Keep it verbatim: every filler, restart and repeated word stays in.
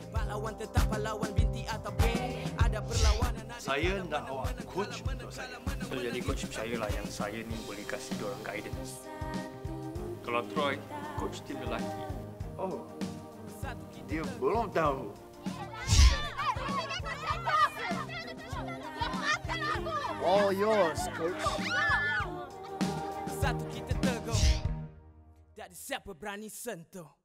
Pahlawan tetap pahlawan binti atau band. Ada perlawanan. Saya nak awak coach untuk saya. So jadi coach percayalah yang saya ni boleh kasih diorang guidance. Kalau Troy, coach tim lelaki. Oh, dia belum tahu. All yours, coach. Satu kita teguh, tak ada siapa berani sentuh.